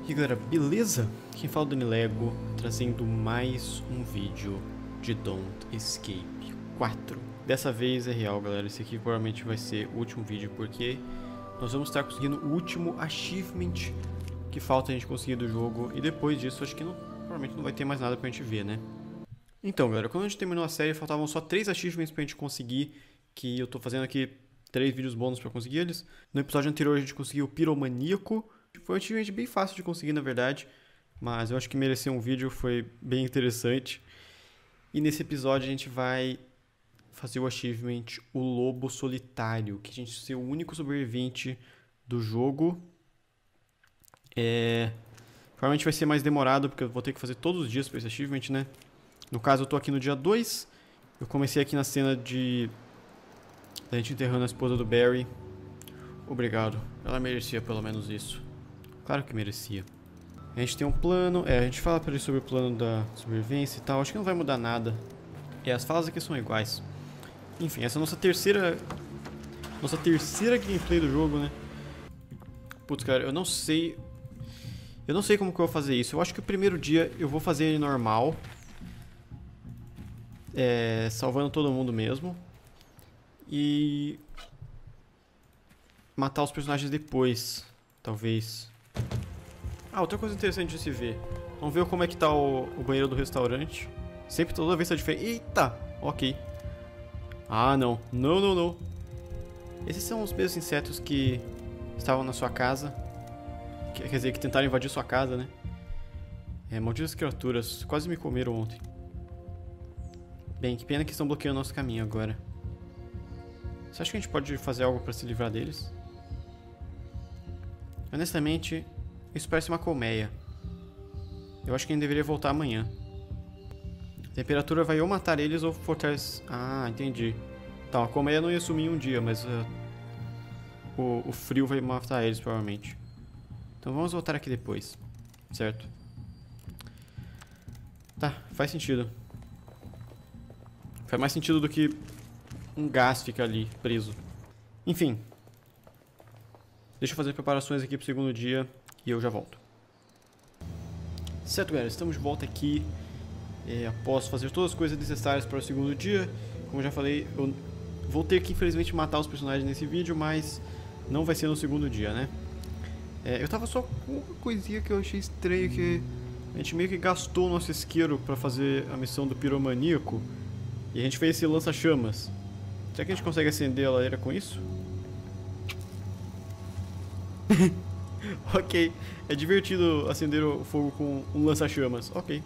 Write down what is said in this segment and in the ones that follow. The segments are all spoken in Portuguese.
E galera, beleza? Quem fala é o Danilego, trazendo mais um vídeo de Don't Escape 4. Dessa vez é real, galera, esse aqui provavelmente vai ser o último vídeo, porque nós vamos estar conseguindo o último achievement que falta a gente conseguir do jogo. E depois disso, acho que provavelmente não vai ter mais nada pra gente ver, né? Então, galera, quando a gente terminou a série, faltavam só 3 achievements pra gente conseguir, que eu tô fazendo aqui 3 vídeos bônus pra conseguir eles. No episódio anterior a gente conseguiu o Piromaníaco. Foi um achievement bem fácil de conseguir, na verdade, mas eu acho que mereceu um vídeo, foi bem interessante. E nesse episódio a gente vai fazer o achievement O Lobo Solitário, que a gente ser o único sobrevivente do jogo. Provavelmente vai ser mais demorado, porque eu vou ter que fazer todos os dias pra esse achievement, né? No caso, eu tô aqui no dia 2. Eu comecei aqui na cena da gente enterrando a esposa do Barry. Obrigado. Ela merecia pelo menos isso. Claro que merecia. A gente tem um plano. A gente fala pra ele sobre o plano da sobrevivência e tal. Acho que não vai mudar nada. As falas aqui são iguais. Enfim, essa é a nossa terceira gameplay do jogo, né? Putz, cara, eu não sei como que eu vou fazer isso. Eu acho que o primeiro dia eu vou fazer ele normal. Salvando todo mundo mesmo. E matar os personagens depois, talvez. Outra coisa interessante de se ver. Vamos ver como é que tá o banheiro do restaurante. Sempre, toda vez tá diferente. Eita! Ok. Não. Não. Esses são os mesmos insetos que estavam na sua casa. Quer dizer, que tentaram invadir sua casa, né? Malditas criaturas. Quase me comeram ontem. Bem, que pena que estão bloqueando nosso caminho agora. Você acha que a gente pode fazer algo pra se livrar deles? Honestamente, isso parece uma colmeia. Eu acho que a gente deveria voltar amanhã. A temperatura vai ou matar eles ou fortalecer... entendi. Então, a colmeia não ia sumir em um dia, mas o frio vai matar eles, provavelmente. Então vamos voltar aqui depois, certo? Tá, faz sentido. Faz mais sentido do que um gás ficar ali, preso. Enfim. Deixa eu fazer preparações aqui pro segundo dia e eu já volto. Certo, galera, estamos de volta aqui. Após fazer todas as coisas necessárias para o segundo dia. Como eu já falei, eu vou ter que infelizmente matar os personagens nesse vídeo, mas não vai ser no segundo dia, né? Eu tava só com uma coisinha que eu achei estranho, que a gente meio que gastou o nosso isqueiro para fazer a missão do piromaníaco. E a gente fez esse lança-chamas. Será que a gente consegue acender a lareira com isso? Ok, é divertido acender o fogo com um lança-chamas. Ok.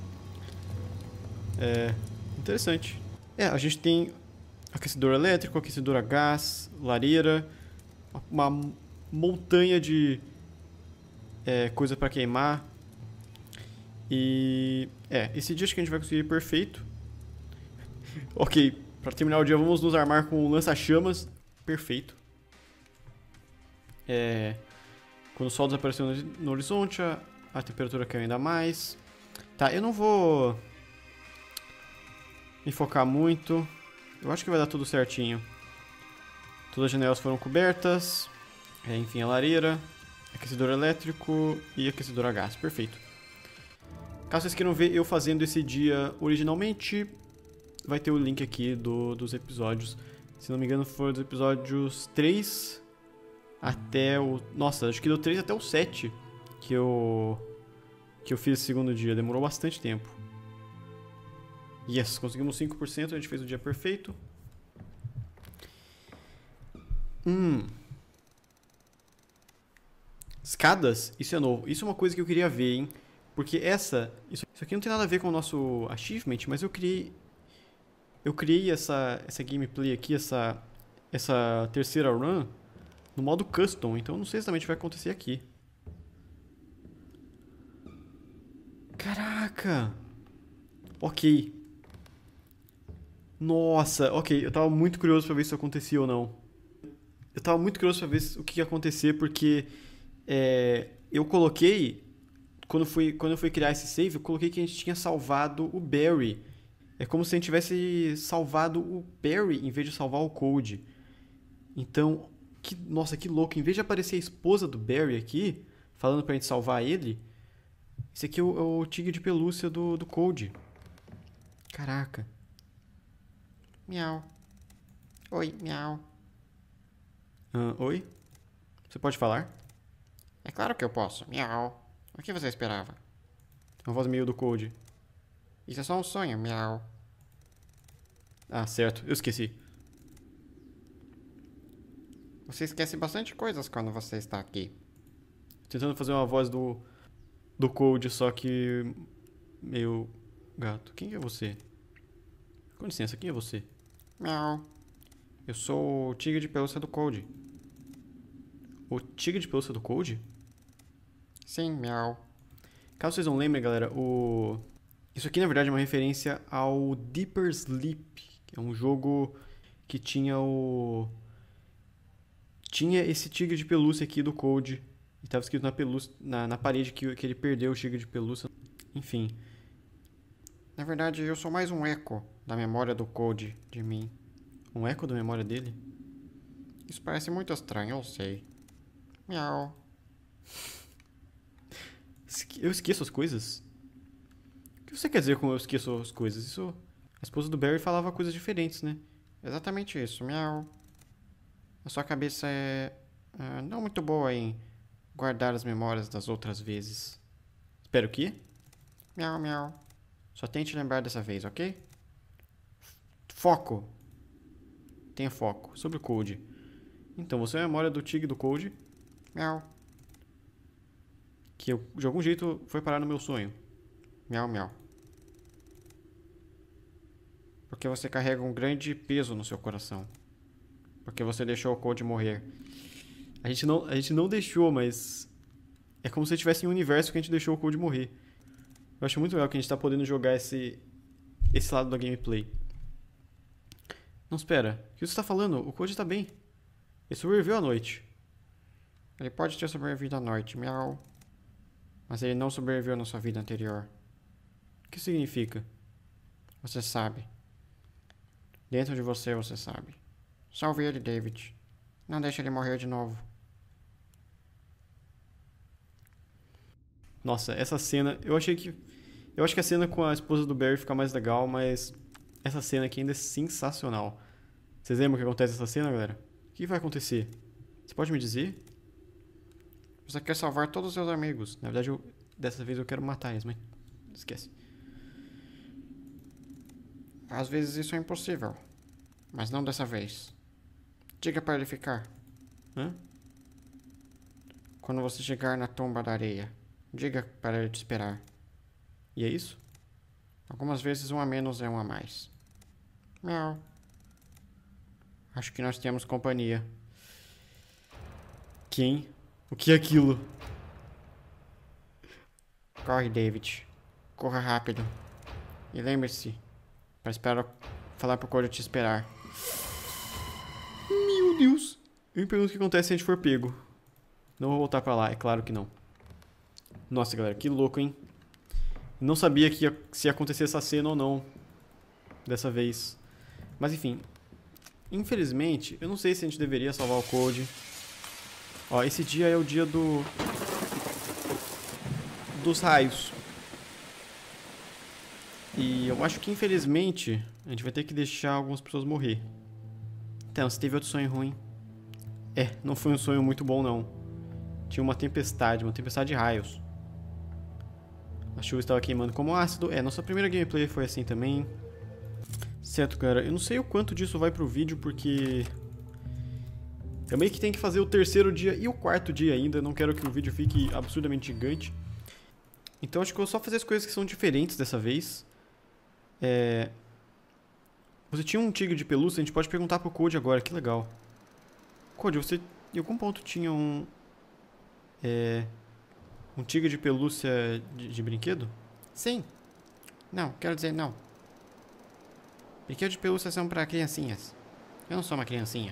Interessante. A gente tem aquecedor elétrico, aquecedor a gás, lareira, uma montanha de coisa pra queimar. E esse dia acho que a gente vai conseguir perfeito. Ok, pra terminar o dia vamos nos armar com um lança-chamas. Perfeito. Quando o sol desapareceu no horizonte, a temperatura caiu ainda mais. Tá, eu não vou me focar muito. Eu acho que vai dar tudo certinho. Todas as janelas foram cobertas. Enfim, a lareira, aquecedor elétrico e aquecedor a gás. Perfeito. Caso vocês queiram ver eu fazendo esse dia originalmente, vai ter o link aqui dos episódios. Se não me engano, foram dos episódios 3 até o... Nossa, acho que deu 3 até o 7 que eu fiz esse segundo dia. Demorou bastante tempo. Yes, conseguimos 5%, a gente fez o dia perfeito. Escadas? Isso é novo. Isso é uma coisa que eu queria ver, hein? Porque isso aqui não tem nada a ver com o nosso achievement, mas eu criei essa gameplay aqui, essa terceira run no modo custom, então eu não sei exatamente o que vai acontecer aqui. Caraca! Ok. Nossa, ok, eu tava muito curioso pra ver se isso acontecia ou não. Eu tava muito curioso pra ver o que ia acontecer, porque eu coloquei, quando eu fui criar esse save, eu coloquei que a gente tinha salvado o Barry. É como se a gente tivesse salvado o Barry em vez de salvar o Code. Então, nossa, que louco. Em vez de aparecer a esposa do Barry aqui, falando pra gente salvar ele. Esse aqui é o tigre de pelúcia do Code. Caraca. Miau. Oi, miau. Oi? Você pode falar? É claro que eu posso. Miau. O que você esperava? Uma voz meio do Code. Isso é só um sonho, miau. Ah, certo. Eu esqueci. Você esquece bastante coisas quando você está aqui. Tentando fazer uma voz do Code, só que meio gato. Quem é você? Com licença, quem é você? Miau. Eu sou o tigre de pelúcia do Code. O tigre de pelúcia do Code? Sim, miau. Caso vocês não lembrem, galera, isso aqui na verdade é uma referência ao Deeper Sleep, que é um jogo que tinha esse tigre de pelúcia aqui do Code. E tava escrito na parede que ele perdeu o tigre de pelúcia. Enfim. Na verdade, eu sou mais um eco da memória do Code de mim. Um eco da memória dele? Isso parece muito estranho, eu sei. Miau. Eu esqueço as coisas? O que você quer dizer com eu esqueço as coisas? Isso. A esposa do Barry falava coisas diferentes, né? Exatamente isso, miau. A sua cabeça é não muito boa em guardar as memórias das outras vezes. Espera o quê? Miau, miau. Só tente lembrar dessa vez, ok? Foco. Tenha foco. Sobre o Code. Então, você é a memória do tigre do Code. Miau. Que de algum jeito foi parar no meu sonho. Miau, miau. Porque você carrega um grande peso no seu coração. Porque você deixou o Code morrer. A gente não deixou, mas é como se estivesse em um universo que a gente deixou o Code morrer. Eu acho muito legal que a gente tá podendo jogar esse lado da gameplay. Não, espera. O que você tá falando? O Code tá bem. Ele sobreviveu à noite. Ele pode ter sobrevivido à noite, miau. Mas ele não sobreviveu na sua vida anterior. O que significa? Você sabe. Dentro de você, você sabe. Salve ele, David. Não deixe ele morrer de novo. Nossa, essa cena... Eu acho que a cena com a esposa do Barry fica mais legal, mas essa cena aqui ainda é sensacional. Vocês lembram o que acontece nessa cena, galera? O que vai acontecer? Você pode me dizer? Você quer salvar todos os seus amigos. Na verdade, dessa vez eu quero matar eles, mas esquece. Às vezes isso é impossível. Mas não dessa vez. Diga para ele ficar. Hã? Quando você chegar na tumba da areia, diga para ele te esperar. E é isso? Algumas vezes um a menos é um a mais. Miau. Acho que nós temos companhia. Quem? O que é aquilo? Corre, David. Corra rápido. E lembre-se, para esperar falar pro Code te esperar. Meu Deus! Eu me pergunto o que acontece se a gente for pego. Não vou voltar pra lá, é claro que não. Nossa, galera, que louco, hein? Não sabia se ia acontecer essa cena ou não. Dessa vez. Mas enfim. Infelizmente, eu não sei se a gente deveria salvar o Code. Ó, esse dia é o dia dos raios. E eu acho que infelizmente a gente vai ter que deixar algumas pessoas morrer. Então, você teve outro sonho ruim? É, não foi um sonho muito bom não. Tinha uma tempestade de raios. A chuva estava queimando como ácido. É, nossa primeira gameplay foi assim também. Certo, cara. Eu não sei o quanto disso vai pro vídeo, porque eu meio que tenho que fazer o terceiro dia e o quarto dia ainda. Não quero que o vídeo fique absurdamente gigante. Então acho que eu vou só fazer as coisas que são diferentes dessa vez. Você tinha um tigre de pelúcia, a gente pode perguntar pro Code agora, que legal. Code, você em algum ponto tinha um tigre de pelúcia de brinquedo? Sim. Não, quero dizer não. Brinquedos de pelúcia são para criancinhas. Eu não sou uma criancinha.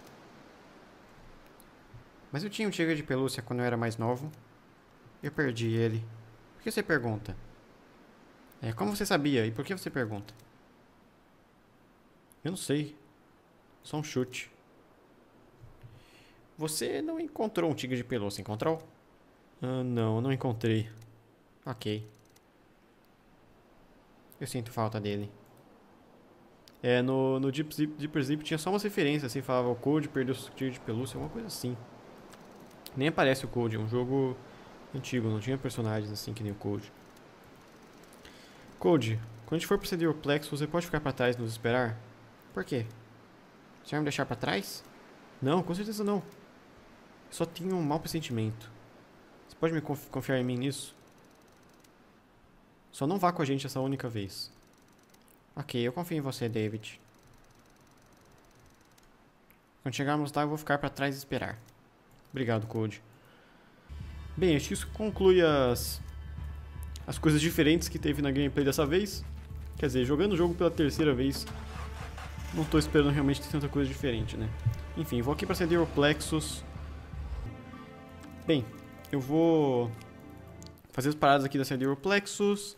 Mas eu tinha um tigre de pelúcia quando eu era mais novo. Eu perdi ele. Por que você pergunta? Como você sabia e por que você pergunta? Eu não sei. Só um chute. Você não encontrou um tigre de pelúcia, encontrou? Ah, não encontrei. Ok. Eu sinto falta dele. No Deeper Zip tinha só umas referências, assim, falava o Code perdeu o tiro de pelúcia, alguma coisa assim. Nem aparece o Code, é um jogo antigo, não tinha personagens assim que nem o Code. Code, quando a gente for pro Cedar Plexus, você pode ficar pra trás e nos esperar? Por quê? Você vai me deixar pra trás? Não, com certeza não. Só tenho um mau pressentimento. Você pode me confiar em mim nisso? Só não vá com a gente essa única vez. Ok, eu confio em você, David. Quando chegarmos lá, eu vou ficar pra trás e esperar. Obrigado, Code. Bem, acho que isso conclui as coisas diferentes que teve na gameplay dessa vez. Quer dizer, jogando o jogo pela terceira vez, não tô esperando realmente ter tanta coisa diferente, né? Enfim, vou aqui pra acender o Plexus. Bem, eu vou fazer as paradas aqui da Cedar Plexus.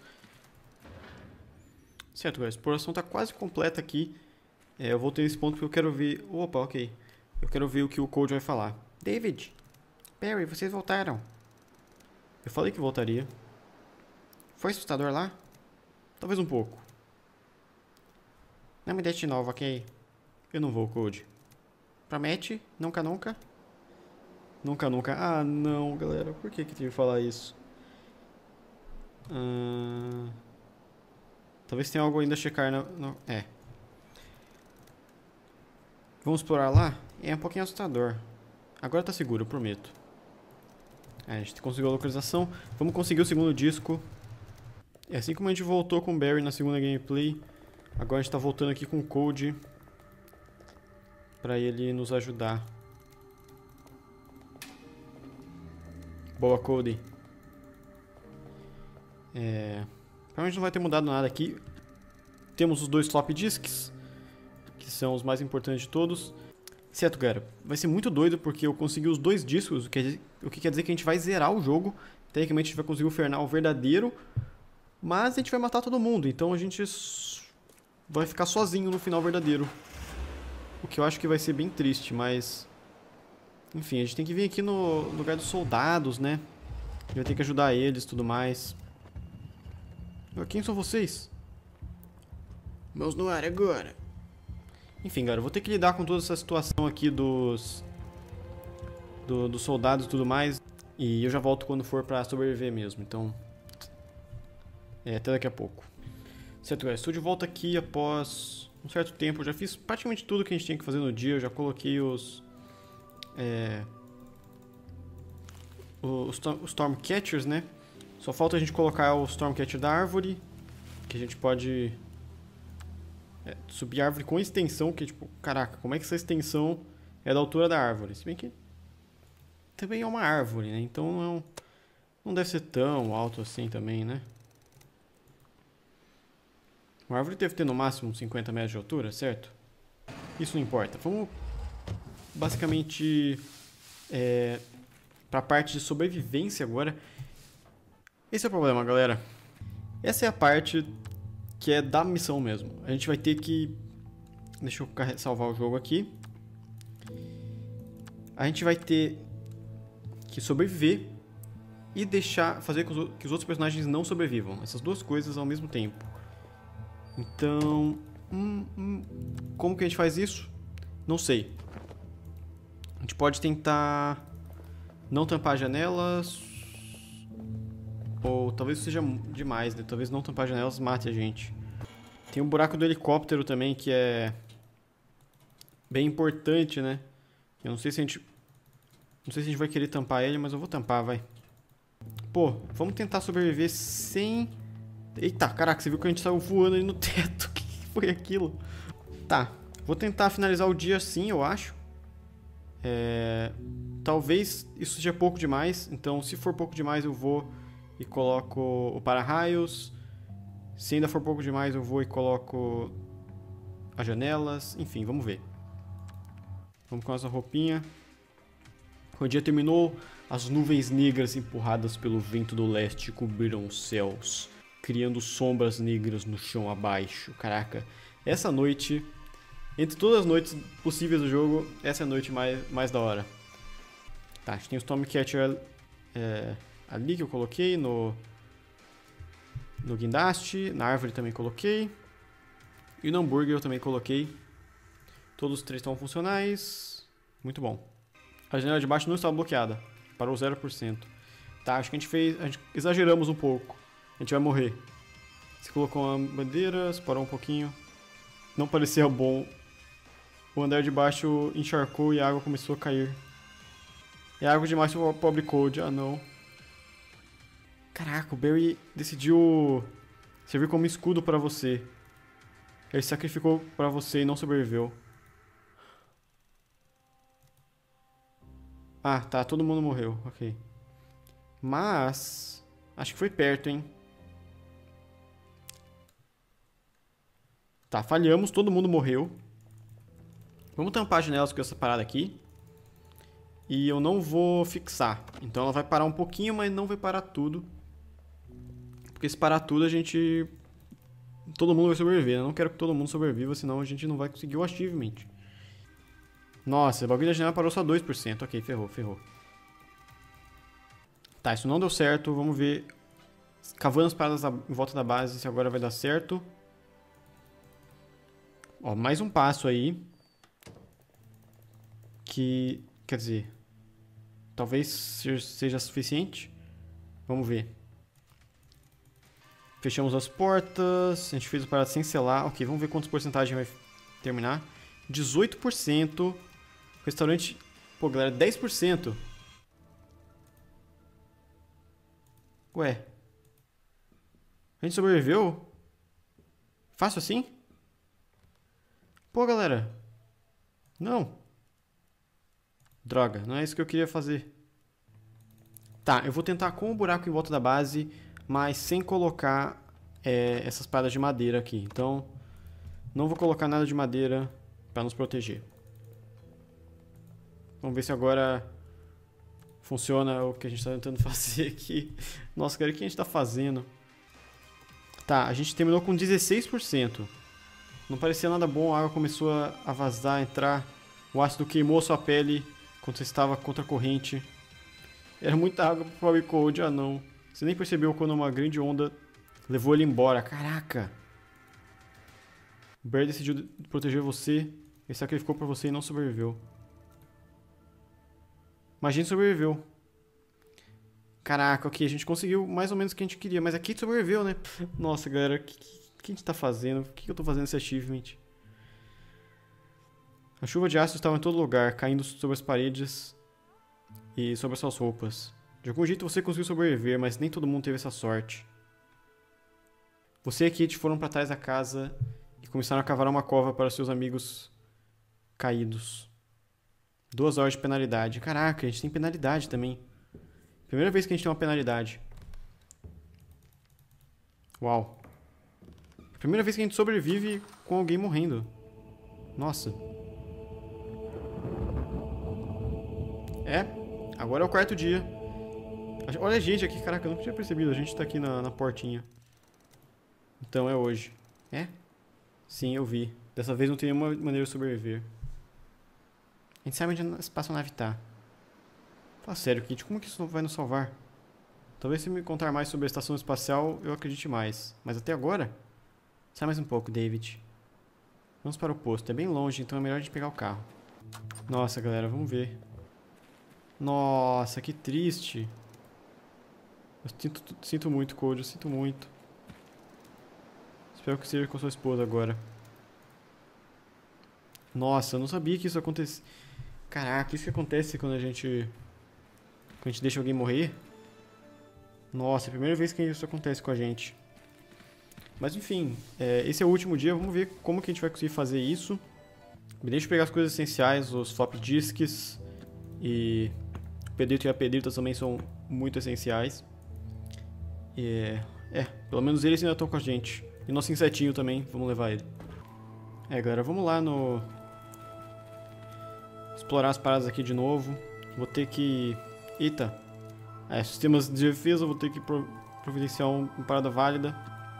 Certo, galera, a exploração tá quase completa aqui. Eu voltei nesse ponto porque eu quero ver... Opa, ok. Eu quero ver o que o Code vai falar. David, Barry, vocês voltaram. Eu falei que voltaria. Foi assustador lá? Talvez um pouco. Não me deixe de novo, ok? Eu não vou, Code. Promete? Nunca, nunca? Nunca, nunca. Ah, não, galera. Por que tive que falar isso? Talvez tenha algo ainda a checar É. Vamos explorar lá? É um pouquinho assustador. Agora tá seguro, eu prometo. A gente conseguiu a localização. Vamos conseguir o segundo disco. É assim como a gente voltou com o Barry na segunda gameplay. Agora a gente tá voltando aqui com o Code. Pra ele nos ajudar. Boa, Cody. Provavelmente não vai ter mudado nada aqui. Temos os dois flop disks, que são os mais importantes de todos. Certo, galera. Vai ser muito doido porque eu consegui os dois discos, o que quer dizer que a gente vai zerar o jogo. Tecnicamente a gente vai conseguir o Fernal verdadeiro, mas a gente vai matar todo mundo. Então a gente vai ficar sozinho no final verdadeiro. O que eu acho que vai ser bem triste, mas... Enfim, a gente tem que vir aqui no lugar dos soldados, né? A gente vai ter que ajudar eles e tudo mais. Quem são vocês? Mãos no ar agora. Enfim, galera, eu vou ter que lidar com toda essa situação aqui dos soldados e tudo mais. E eu já volto quando for pra sobreviver mesmo, então... até daqui a pouco. Certo, galera, estou de volta aqui após um certo tempo. Eu já fiz praticamente tudo que a gente tinha que fazer no dia. Eu já coloquei os Stormcatchers, né? Só falta a gente colocar o Stormcatcher da árvore, que a gente pode subir a árvore com extensão, que tipo, caraca, como é que essa extensão é da altura da árvore? Se bem que também é uma árvore, né? Então não deve ser tão alto assim também, né? Uma árvore deve ter no máximo 50 metros de altura, certo? Isso não importa. Vamos basicamente para a parte de sobrevivência agora. Esse é o problema, galera. Essa é a parte que é da missão mesmo. A gente vai ter que... Deixa eu salvar o jogo aqui. A gente vai ter que sobreviver e fazer com que os outros personagens não sobrevivam. Essas duas coisas ao mesmo tempo. Então... como que a gente faz isso? Não sei. A gente pode tentar não tampar janelas... Ou talvez seja demais, né? Talvez não tampar janelas mate a gente. Tem o buraco do helicóptero também, que é bem importante, né? Eu não sei se a gente... Não sei se a gente vai querer tampar ele, mas eu vou tampar, vai. Pô, vamos tentar sobreviver sem... Eita, caraca, você viu que a gente saiu voando ali no teto. O que foi aquilo? Tá, vou tentar finalizar o dia assim, eu acho. Talvez isso seja pouco demais. Então, se for pouco demais, eu vou... e coloco o para-raios. Se ainda for pouco demais, eu vou e coloco as janelas. Enfim, vamos ver. Vamos com essa roupinha. O dia terminou. As nuvens negras empurradas pelo vento do leste cobriram os céus, criando sombras negras no chão abaixo. Caraca, essa noite, entre todas as noites possíveis do jogo, essa é a noite mais da hora. Tá, a gente tem o Stormcatcher ali que eu coloquei, no guindaste, na árvore também coloquei. E no hambúrguer eu também coloquei. Todos os 3 estão funcionais. Muito bom. A janela de baixo não estava bloqueada. Parou 0%. Tá, acho que a gente exageramos um pouco. A gente vai morrer. Você colocou uma bandeira, parou um pouquinho. Não parecia bom. O andar de baixo encharcou e a água começou a cair. É água demais pro pobre Code. Ah, não. Caraca, o Barry decidiu servir como escudo pra você. Ele sacrificou pra você e não sobreviveu. Ah, tá. Todo mundo morreu. Ok. Mas... acho que foi perto, hein? Tá, falhamos. Todo mundo morreu. Vamos tampar as janelas com essa parada aqui. E eu não vou fixar. Então ela vai parar um pouquinho, mas não vai parar tudo. Porque se parar tudo, a gente... todo mundo vai sobreviver. Eu não quero que todo mundo sobreviva, senão a gente não vai conseguir o achievement. Nossa, o bagulho da janela parou só 2%. Ok, ferrou. Tá, isso não deu certo. Vamos ver. Cavando as paradas em volta da base, se agora vai dar certo. Ó, mais um passo aí. Que... quer dizer... talvez seja suficiente. Vamos ver. Fechamos as portas. A gente fez a parada sem selar. Ok, vamos ver quantos porcentagem vai terminar. 18%. Restaurante... pô, galera, 10%. Ué. A gente sobreviveu? Fácil assim? Pô, galera. Não. Droga, não é isso que eu queria fazer. Tá, eu vou tentar com o buraco em volta da base, mas sem colocar essas paradas de madeira aqui. Então, não vou colocar nada de madeira para nos proteger. Vamos ver se agora funciona o que a gente está tentando fazer aqui. Nossa, cara, o que a gente está fazendo? Tá, a gente terminou com 16%. Não parecia nada bom, a água começou a vazar, a entrar. O ácido queimou sua pele quando você estava contra a corrente. Era muita água pro Power Code, ah não. Você nem percebeu quando uma grande onda levou ele embora. Caraca! O Bear decidiu proteger você. Ele sacrificou por você e não sobreviveu. Mas a gente sobreviveu. Caraca, ok, a gente conseguiu mais ou menos o que a gente queria. Mas aqui sobreviveu, né? Nossa, galera, o que a gente tá fazendo? Por que eu tô fazendo esse achievement? A chuva de ácido estava em todo lugar, caindo sobre as paredes e sobre as suas roupas. De algum jeito você conseguiu sobreviver, mas nem todo mundo teve essa sorte. Você e Kit foram para trás da casa e começaram a cavar uma cova para seus amigos caídos. 2 horas de penalidade. Caraca, a gente tem penalidade também. Primeira vez que a gente tem uma penalidade. Uau. Primeira vez que a gente sobrevive com alguém morrendo. Nossa. Agora é o 4º dia. Olha a gente aqui, caraca, eu não tinha percebido. A gente tá aqui na portinha. Então é hoje. É? Sim, eu vi. Dessa vez não tem nenhuma maneira de sobreviver. A gente sabe onde a espaçonave tá. Fala sério, Kit, como que isso vai nos salvar? Talvez se me contar mais sobre a estação espacial, eu acredite mais. Mas até agora... Sai mais um pouco, David. Vamos para o posto. É bem longe, então é melhor a gente pegar o carro. Nossa, galera, vamos ver. Nossa, que triste. Eu sinto muito, Code. Eu sinto muito. Espero que seja com sua esposa agora. Nossa, eu não sabia que isso acontecia. Caraca, isso que acontece quando a gente deixa alguém morrer. Nossa, é a primeira vez que isso acontece com a gente. Mas enfim, esse é o último dia. Vamos ver como que a gente vai conseguir fazer isso. Me deixa pegar as coisas essenciais, os flop disks. E o pedrito e a pedrita também são muito essenciais. Pelo menos eles ainda estão com a gente. E nosso insetinho também, vamos levar ele. Galera, vamos lá no... explorar as paradas aqui de novo. Vou ter que... Eita! Sistemas de defesa, vou ter que providenciar uma parada válida.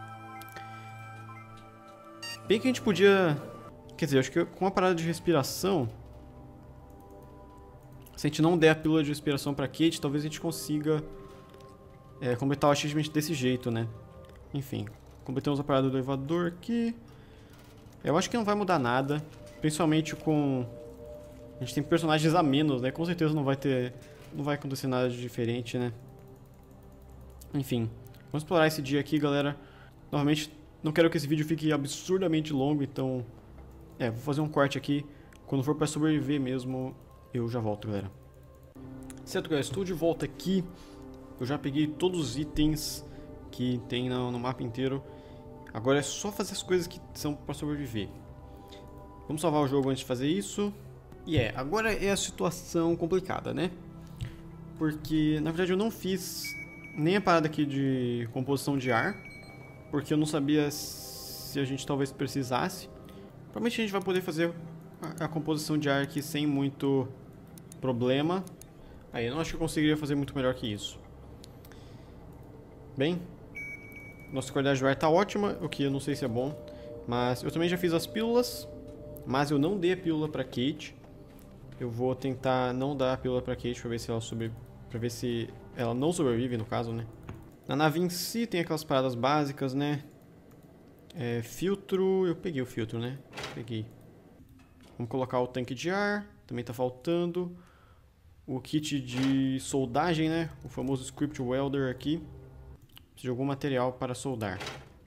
Bem que a gente podia... Quer dizer, acho que com a parada de respiração... Se a gente não der a pílula de respiração pra Kate, talvez a gente consiga completar o achievement desse jeito, né? Enfim, completamos a parada do elevador aqui. Eu acho que não vai mudar nada, principalmente com... A gente tem personagens a menos, né? Com certeza não vai acontecer nada de diferente, né? Enfim, vamos explorar esse dia aqui, galera. Novamente, não quero que esse vídeo fique absurdamente longo, então... vou fazer um corte aqui. Quando for pra sobreviver mesmo, eu já volto, galera. Certo, galera, estou de volta aqui. Eu já peguei todos os itens que tem no mapa inteiro. Agora é só fazer as coisas que são pra sobreviver. Vamos salvar o jogo antes de fazer isso. E agora é a situação complicada, né? Porque, na verdade, eu não fiz nem a parada aqui de composição de ar. Porque eu não sabia se a gente talvez precisasse. Provavelmente a gente vai poder fazer a composição de ar aqui sem muito problema. Aí, eu não acho que eu conseguiria fazer muito melhor que isso. Bem, nossa qualidade do ar tá ótima, o que eu não sei se é bom. Mas eu também já fiz as pílulas, mas eu não dei a pílula pra Kate. Eu vou tentar não dar a pílula pra Kate pra ver se ela não sobrevive, no caso, né? Na nave em si tem aquelas paradas básicas, né? Filtro, eu peguei o filtro, né? Peguei. Vamos colocar o tanque de ar, também tá faltando. O kit de soldagem, né? O famoso Script Welder aqui. Preciso de algum material para soldar.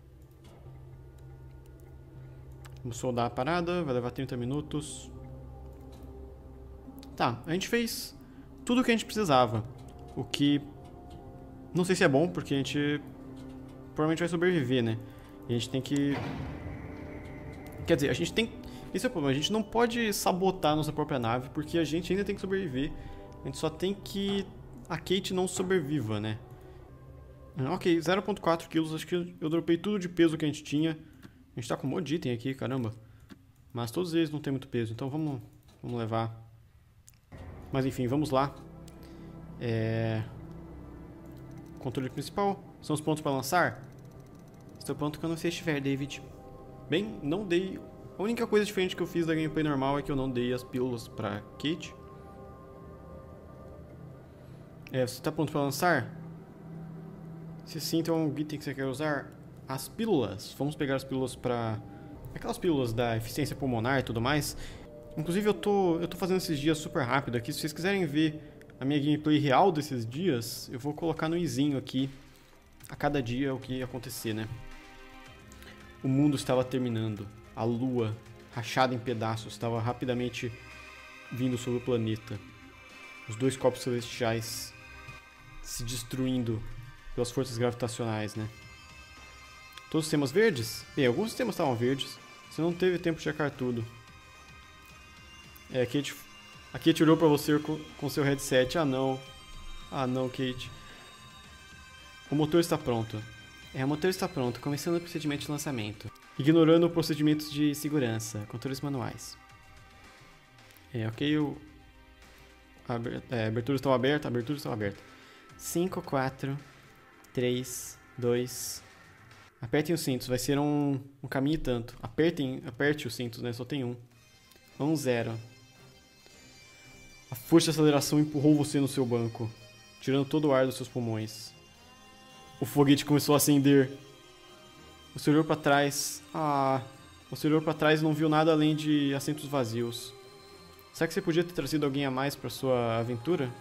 Vamos soldar a parada, vai levar 30 minutos. Tá, a gente fez tudo o que a gente precisava. O que... não sei se é bom, porque a gente provavelmente vai sobreviver, né? E a gente tem que... Quer dizer, a gente tem... Esse é o problema, a gente não pode sabotar a nossa própria nave, porque a gente ainda tem que sobreviver. A gente só tem que... a Kate não sobreviva, né? Ok, 0.4 kg, acho que eu dropei tudo de peso que a gente tinha. A gente tá com um monte de item aqui, caramba. Mas todos eles não tem muito peso, então vamos levar. Mas enfim, vamos lá. Controle principal. São os pontos para lançar? Estou pronto quando você estiver, David. Bem, não dei... A única coisa diferente que eu fiz da gameplay normal é que eu não dei as pílulas pra Kate. Você está pronto para lançar? Se sim, então é um item que você quer usar. As pílulas. Vamos pegar as pílulas pra... aquelas pílulas da eficiência pulmonar e tudo mais. Inclusive eu tô fazendo esses dias super rápido aqui. Se vocês quiserem ver a minha gameplay real desses dias, eu vou colocar no izinho aqui. A cada dia o que ia acontecer, né? O mundo estava terminando. A lua, rachada em pedaços, estava rapidamente vindo sobre o planeta. Os dois corpos celestiais se destruindo pelas forças gravitacionais, né? Todos os sistemas verdes? Bem, alguns sistemas estavam verdes. Você não teve tempo de checar tudo. A Kate olhou pra você com seu headset. Ah não, Kate. O motor está pronto. O motor está pronto, começando o procedimento de lançamento. Ignorando procedimentos de segurança, controles manuais. Ok, abertura estava aberta, 5, 4, 3, 2... Apertem os cintos, vai ser um caminho e tanto. Aperte os cintos, né? Só tem um. 1, 0. A força de aceleração empurrou você no seu banco, tirando todo o ar dos seus pulmões. O foguete começou a acender. Você olhou pra trás. Você olhou pra trás e não viu nada além de assentos vazios. Será que você podia ter trazido alguém a mais pra sua aventura?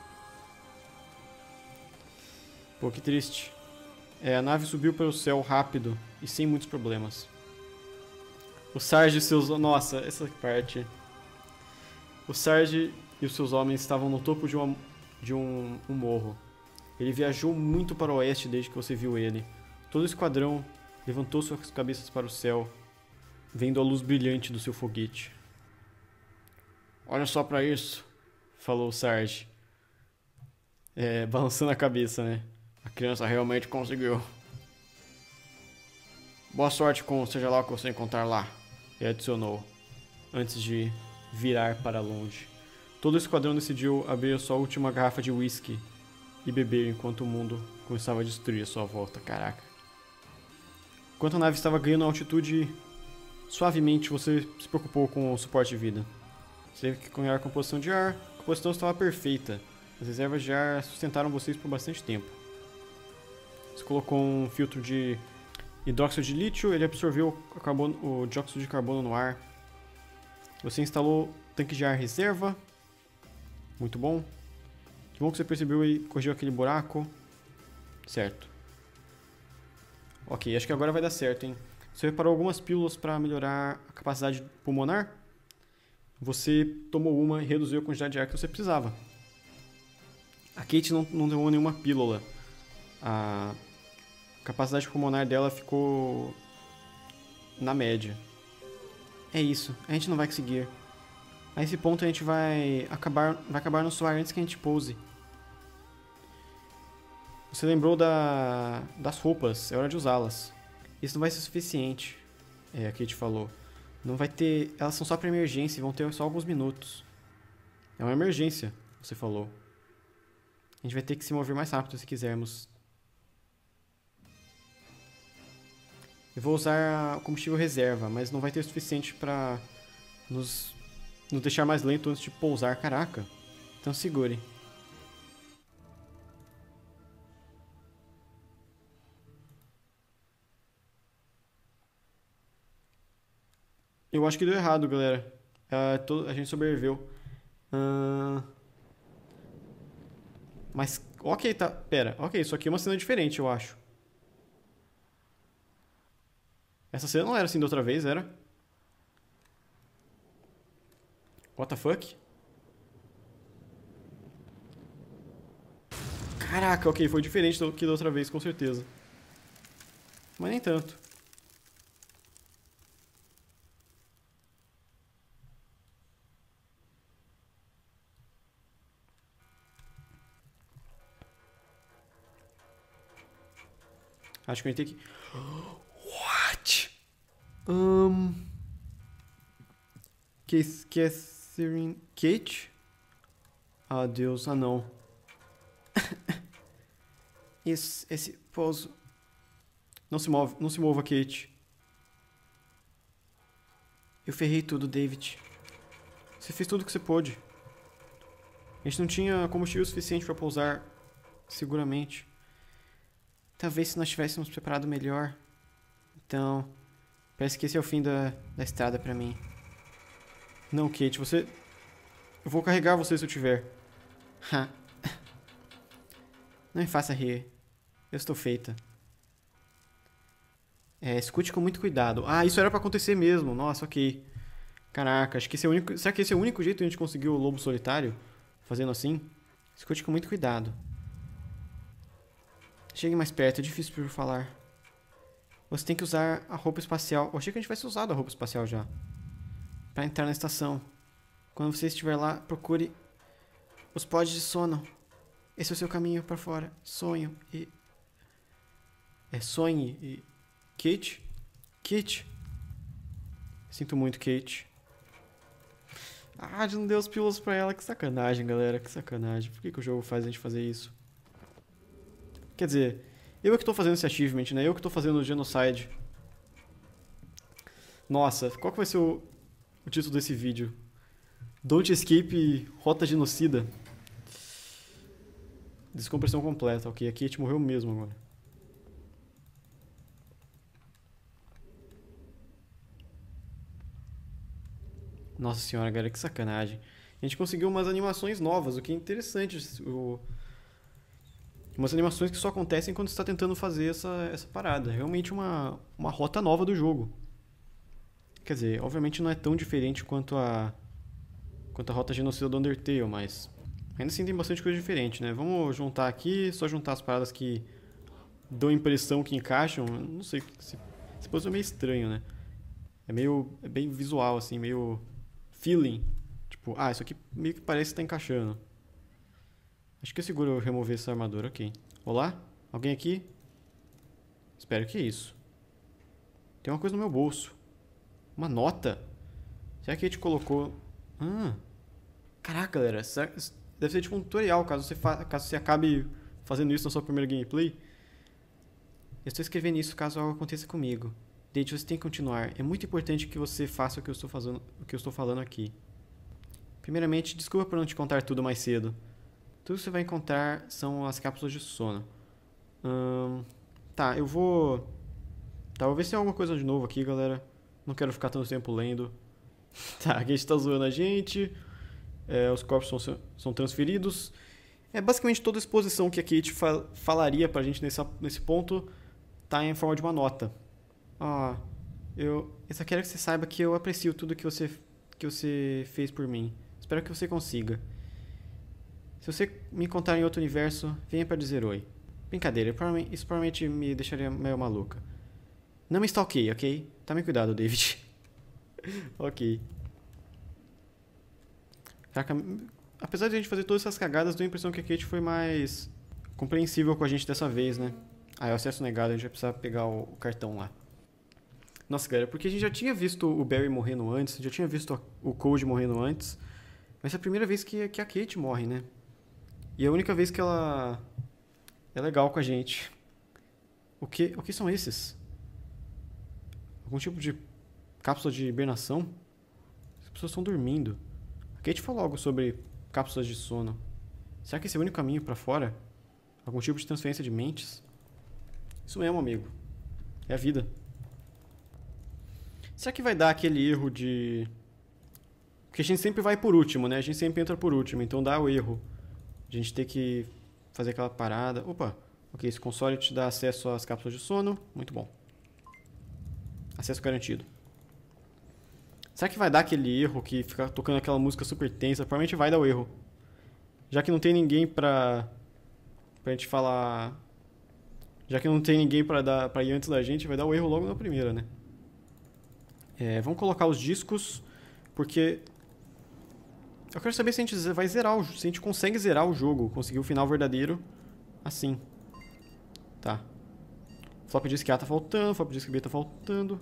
Pô, que triste. A nave subiu para o céu rápido e sem muitos problemas. O Sarge e seus... Nossa, essa parte. O Sarge e os seus homens estavam no topo de um morro. Ele viajou muito para o oeste desde que você viu ele. Todo o esquadrão levantou suas cabeças para o céu, vendo a luz brilhante do seu foguete. Olha só para isso, falou o Sarge. Balançando a cabeça, né? A criança realmente conseguiu. Boa sorte com seja lá o que você encontrar lá, ele adicionou, antes de virar para longe. Todo o esquadrão decidiu abrir a sua última garrafa de whisky e beber enquanto o mundo começava a destruir a sua volta. Caraca. Enquanto a nave estava ganhando altitude, suavemente você se preocupou com o suporte de vida. Você teve que conhecer a composição de ar. A composição estava perfeita. As reservas de ar sustentaram vocês por bastante tempo. Você colocou um filtro de hidróxido de lítio, ele absorveu o dióxido de carbono no ar. Você instalou tanque de ar reserva. Muito bom. Que bom que você percebeu e corrigiu aquele buraco. Certo. Ok, acho que agora vai dar certo, hein? Você preparou algumas pílulas para melhorar a capacidade pulmonar. Você tomou uma e reduziu a quantidade de ar que você precisava. A Kate não tomou nenhuma pílula. A capacidade pulmonar dela ficou na média. É isso, a gente não vai conseguir. A esse ponto a gente vai acabar no suar antes que a gente pouse. Você lembrou das roupas, é hora de usá-las. Isso não vai ser suficiente, a Kate falou. Não vai ter, elas são só para emergência e vão ter só alguns minutos. É uma emergência, você falou. A gente vai ter que se mover mais rápido se quisermos. Eu vou usar combustível reserva, mas não vai ter o suficiente para nos deixar mais lento antes de pousar. Caraca. Então segure. Eu acho que deu errado, galera. A gente sobreviveu. Mas, ok, tá. Pera, ok, isso aqui é uma cena diferente, eu acho. Essa cena não era assim da outra vez, era? What the fuck? Caraca, ok, foi diferente do que da outra vez, com certeza. Mas nem tanto. Acho que a gente tem que... What? Catherine... Kate? Ah, Deus, ah não. Esse pouso... Não se mova, Kate. Eu ferrei tudo, David. Você fez tudo o que você pôde. A gente não tinha combustível suficiente para pousar seguramente. Talvez se nós tivéssemos preparado melhor. Então, parece que esse é o fim da estrada pra mim. Não, Kate, você... Eu vou carregar você se eu tiver. Não me faça rir. Eu estou feita. Escute com muito cuidado. Ah, isso era pra acontecer mesmo. Nossa, ok. Caraca, acho que esse é o único... Será que esse é o único jeito de a gente conseguir o lobo solitário? Fazendo assim? Escute com muito cuidado. Chegue mais perto, é difícil por falar. Você tem que usar a roupa espacial. Eu achei que a gente tivesse usado a roupa espacial já. Para entrar na estação. Quando você estiver lá, procure os pods de sono. Esse é o seu caminho para fora. Sonho e... sonhe e... Kate? Kate? Sinto muito, Kate. Ah, não deu os pílulas pra ela. Que sacanagem, galera. Que sacanagem. Por que o jogo faz a gente fazer isso? Quer dizer, eu é que tô fazendo esse achievement, né? Eu que tô fazendo o genocide. Nossa, qual que vai ser o título desse vídeo? Don't Escape Rota Genocida. Descompressão completa. Ok, a Kate morreu mesmo agora. Nossa senhora, galera, que sacanagem. A gente conseguiu umas animações novas, o que é interessante. Umas animações que só acontecem quando você está tentando fazer essa parada. Realmente uma rota nova do jogo. Quer dizer, obviamente não é tão diferente quanto a rota genocida do Undertale, mas ainda assim tem bastante coisa diferente, né? Vamos juntar aqui, só juntar as paradas que dão a impressão que encaixam. Não sei, esse puzzle é meio estranho, né? É bem visual, assim, meio feeling. Tipo, isso aqui meio que parece que tá encaixando. Acho que é seguro eu remover essa armadura, ok. Olá? Alguém aqui? Espero que é isso. Tem uma coisa no meu bolso. Uma nota? Será que a gente colocou... Caraca, galera. Deve ser tipo um tutorial, caso você acabe fazendo isso na sua primeira gameplay. Eu estou escrevendo isso caso algo aconteça comigo. David, você tem que continuar. É muito importante que você faça o que eu estou falando aqui. Primeiramente, desculpa por não te contar tudo mais cedo. Tudo que você vai encontrar são as cápsulas de sono. Tá, eu vou... Tá, vou ver se tem alguma coisa de novo aqui, galera. Não quero ficar tanto tempo lendo. Tá, a gente tá zoando a gente. Os corpos são transferidos. Basicamente toda a exposição que a Kate falaria pra gente nesse ponto tá em forma de uma nota. Eu só quero que você saiba que eu aprecio tudo que você fez por mim. Espero que você consiga. Se você me encontrar em outro universo, venha pra dizer oi. Brincadeira, isso provavelmente me deixaria meio maluca. Não me stalkeie, ok? Tome cuidado, David. Ok. Caraca, apesar de a gente fazer todas essas cagadas, deu a impressão que a Kate foi mais compreensível com a gente dessa vez, né? O acesso negado, a gente vai precisar pegar o cartão lá. Nossa, galera, porque a gente já tinha visto o Barry morrendo antes, já tinha visto o Code morrendo antes, mas é a primeira vez que a Kate morre, né? E é a única vez que ela é legal com a gente. O que são esses? Algum tipo de cápsula de hibernação? As pessoas estão dormindo. A Kate falou algo sobre cápsulas de sono. Será que esse é o único caminho pra fora? Algum tipo de transferência de mentes? Isso mesmo, amigo. É a vida. Será que vai dar aquele erro de... Porque a gente sempre vai por último, né? A gente sempre entra por último, então dá o erro. A gente ter que fazer aquela parada. Opa, ok, esse console te dá acesso às cápsulas de sono. Muito bom. Acesso garantido. Será que vai dar aquele erro que fica tocando aquela música super tensa? Provavelmente vai dar o erro. Já que não tem ninguém pra gente falar... Já que não tem ninguém pra ir antes da gente, vai dar o erro logo na primeira, né? Vamos colocar os discos, porque... Eu quero saber se a gente vai zerar se a gente consegue zerar o jogo, conseguir o final verdadeiro assim. Tá. Flop disk A tá faltando, flop disk B tá faltando.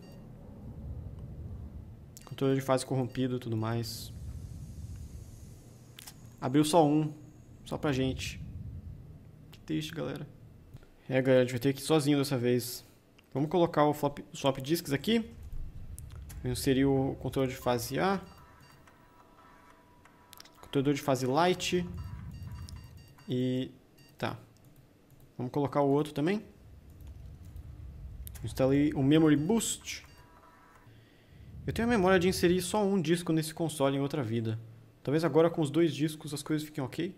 Controle de fase corrompido e tudo mais. Abriu só um. Só pra gente. Que triste, galera. Galera, a gente vai ter que ir sozinho dessa vez. Vamos colocar os flop disks aqui. Inserir o controle de fase A. Controlador de fase Light. E... tá. Vamos colocar o outro também. Instalei o Memory Boost. Eu tenho a memória de inserir só um disco nesse console em outra vida. Talvez agora com os 2 discos as coisas fiquem ok.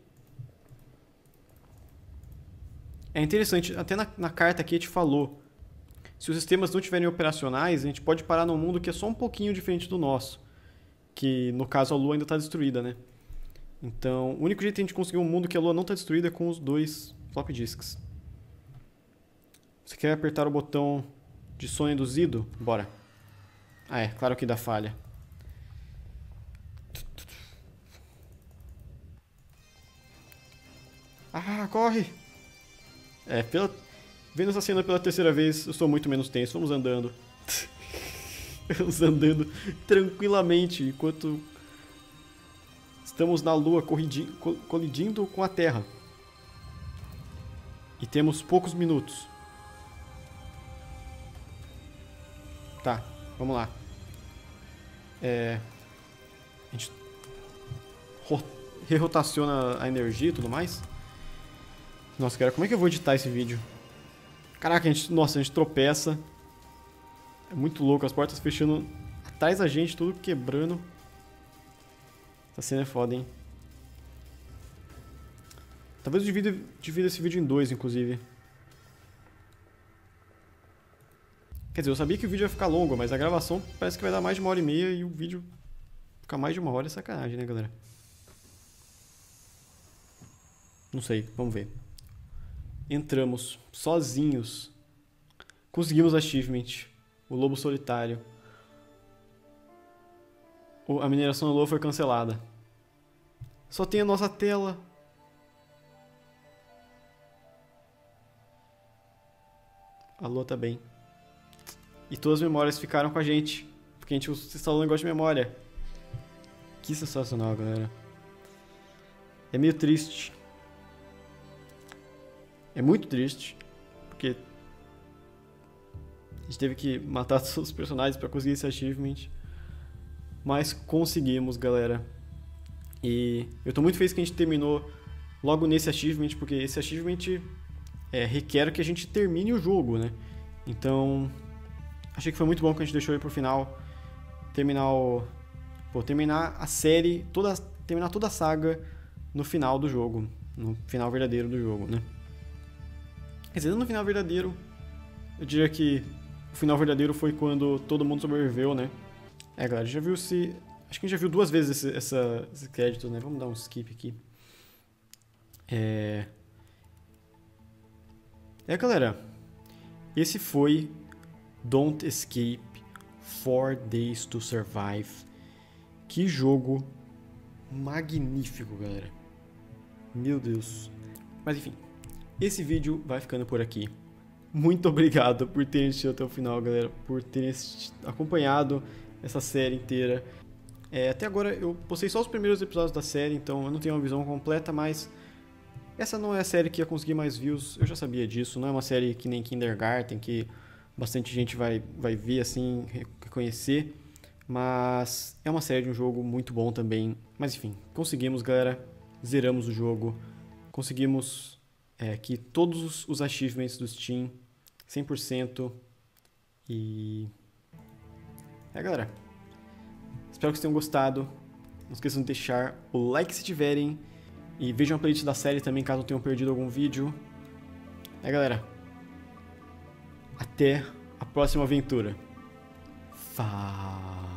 É interessante, até na carta aqui a gente falou. Se os sistemas não estiverem operacionais, a gente pode parar num mundo que é só um pouquinho diferente do nosso. Que no caso a Lua ainda está destruída, né? Então, o único jeito de a gente conseguir um mundo que a Lua não está destruída é com os 2 flop disks. Você quer apertar o botão de sono induzido? Bora. Claro que dá falha. Corre! Vendo essa cena pela terceira vez, eu estou muito menos tenso. Vamos andando. Vamos andando tranquilamente enquanto estamos na Lua colidindo com a Terra. E temos poucos minutos. Tá, vamos lá. A gente rerotaciona a energia e tudo mais. Nossa, cara, como é que eu vou editar esse vídeo? Caraca, a gente tropeça. É muito louco, as portas fechando atrás da gente, tudo quebrando. Essa cena é foda, hein? Talvez eu divida esse vídeo em 2, inclusive. Quer dizer, eu sabia que o vídeo ia ficar longo, mas a gravação parece que vai dar mais de 1h30 e o vídeo ficar mais de 1 hora é sacanagem, né, galera? Não sei, vamos ver. Entramos sozinhos. Conseguimos achievement. O lobo solitário. A mineração da lua foi cancelada. Só tem a nossa tela. A lua tá bem. E todas as memórias ficaram com a gente. Porque a gente instalou um negócio de memória. Que sensacional, galera. É meio triste. É muito triste. Porque a gente teve que matar todos os personagens pra conseguir esse achievement. Mas conseguimos, galera. E eu tô muito feliz que a gente terminou logo nesse achievement. Porque esse achievement requer que a gente termine o jogo, né? Então, achei que foi muito bom que a gente deixou ele pro final. Terminar a série, terminar toda a saga no final do jogo. No final verdadeiro do jogo, né? Quer dizer, no final verdadeiro, eu diria que o final verdadeiro foi quando todo mundo sobreviveu, né? Galera, já viu se... Acho que a gente já viu 2 vezes esse crédito, né? Vamos dar um skip aqui. Galera, esse foi Don't Escape 4 Days to Survive. Que jogo magnífico, galera. Meu Deus. Mas enfim, esse vídeo vai ficando por aqui. Muito obrigado por terem assistido até o final, galera. Por terem acompanhado essa série inteira. Até agora eu postei só os primeiros episódios da série, então eu não tenho uma visão completa, mas... Essa não é a série que ia conseguir mais views, eu já sabia disso. Não é uma série que nem Kindergarten, que bastante gente vai ver, assim, reconhecer. Mas é uma série de um jogo muito bom também. Mas enfim, conseguimos, galera. Zeramos o jogo. Conseguimos aqui todos os achievements do Steam. 100%. E... galera. Espero que vocês tenham gostado. Não esqueçam de deixar o like se tiverem. E vejam a playlist da série também, caso tenham perdido algum vídeo. Galera. Até a próxima aventura. Fala.